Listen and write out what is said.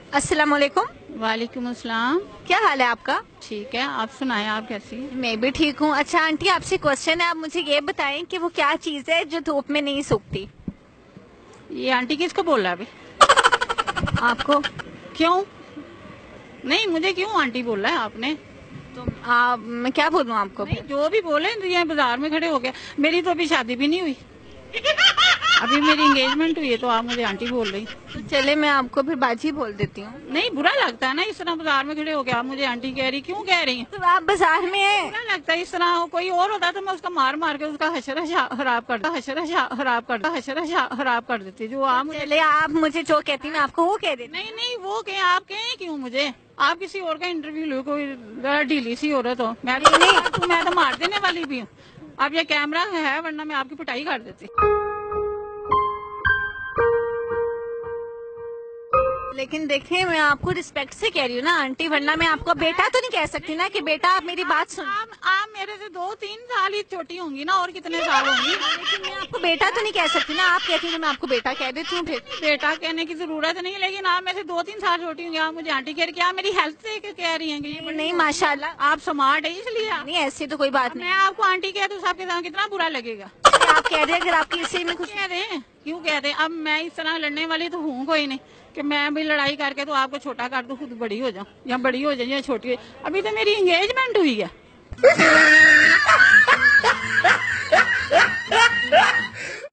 अस्सलाम वालेकुम। वालेकुम अस्सलाम। क्या हाल है आपका? ठीक है, आप सुनाएं, आप कैसी हैं? मैं भी ठीक हूँ। अच्छा आंटी, आपसे क्वेश्चन है, आप मुझे ये बताएं कि वो क्या चीज़ है जो धूप में नहीं सूखती? ये आंटी किसको बोल रहा है अभी? आपको। क्यों? नहीं, मुझे क्यों आंटी बोल रहा है आपने? तो मैं क्या बोलूँ आपको? नहीं, जो भी बोले ये बाजार में खड़े हो गया। मेरी तो अभी शादी भी नहीं हुई, अभी मेरी एंगेजमेंट हुई है, तो आप मुझे आंटी बोल रही? तो चले मैं आपको फिर बाजी बोल देती हूँ। नहीं, बुरा लगता है ना इस तरह बाजार में खड़े हो गया आप मुझे आंटी कह रही, क्यों कह रही हैं? तो आप बाजार में हैं। बुरा लगता है इस तरह। कोई और होता तो मैं उसका मार मार के उसका हशरा खराब कर देती। जो आप मुझे चले आप मुझे जो कहती हैं मैं आपको वो कह देती। नहीं नहीं, वो कहें, आप कहें क्यों मुझे? आप किसी और का इंटरव्यू लो, कोई जरा ढीली सी हो रहा तो मैं तो मार देने वाली भी हूँ। अब ये कैमरा है, वरना मैं आपकी पिटाई कर देती। लेकिन देखें, मैं आपको रिस्पेक्ट से कह रही हूँ ना आंटी, वरना मैं आपको बेटा तो नहीं कह सकती ना कि बेटा आप मेरी बात सुन। आप मेरे से 2-3 साल ही छोटी होंगी ना, और कितने साल होंगी? लेकिन मैं आपको बेटा तो नहीं कह सकती ना, आप कहती हैं तो मैं आपको बेटा कह देती हूँ। फिर बेटा कहने की जरूरत नहीं, लेकिन आप मेरे से 2-3 साल छोटी होंगी, आप मुझे आंटी कह रही, क्या मेरी हेल्थ से कह रही हैं? नहीं, नहीं माशाल्लाह आप स्मार्ट है इसलिए। नहीं, ऐसी तो कोई बात नहीं। मैं आपको आंटी कह दूँ सबके साथ कितना बुरा लगेगा? आप कह रहे हैं अगर आपकी इसी में कुछ कह रहे हैं, क्यों कह रहे हैं? अब मैं इस तरह लड़ने वाली तो हूँ कोई नहीं कि मैं भी लड़ाई करके तो आपको छोटा कर दूं, खुद बड़ी हो जाऊं, या बड़ी हो जाऊं या छोटी। अभी तो मेरी एंगेजमेंट हुई है।